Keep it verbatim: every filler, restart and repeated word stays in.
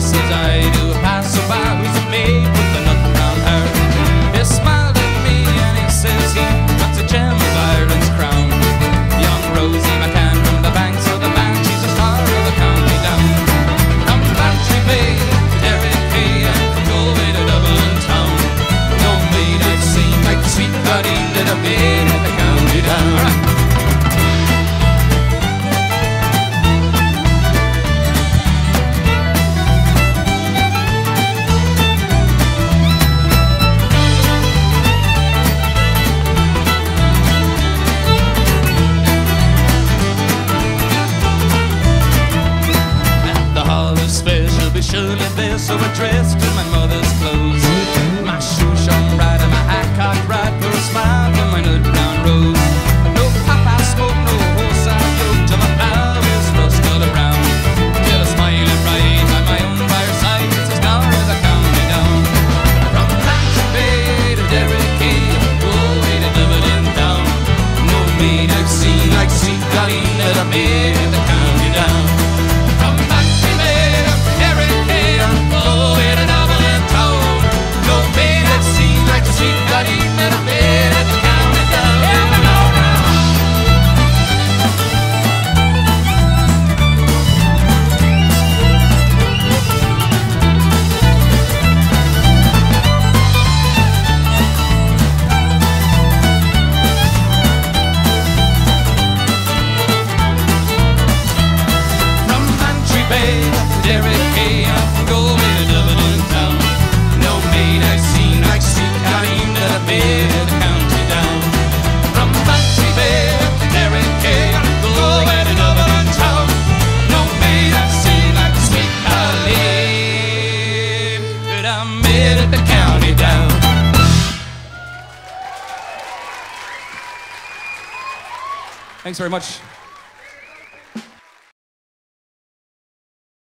says I to a passerby who's a maid with a nut round her. He smiled at me and he says he that's a gem of Ireland's crown. Young Rosie McCann from the banks of the Bann, she's a star of the county down. From Bantry Bay to Derry Quay and from Galway to Dublin town. No maid I've seen like the sweet Claudine that a maid at the county down. Surely there, so I dressed in my mother's clothes. My shoes shone bright and my hat cocked right for a smile from my nut brown rose. No papa smoke, no horse I rode till my plough was rusted around. Till a smiling bright by my own fireside, it's a star of the county down. From Bantry Bay to Derry Quay, all the way to Dublin town. No maid I've seen like sweet Colleen that I made in the county down. From Bantry Bay Derry Quay, up from Galway to Dublin town. No maid I've seen like sweet Colleen that I made in the county down. From Bantry Bay to Derry Quay, up from Galway to Dublin town. No maid I've seen like sweet Colleen that I made at the county down. Thanks very much.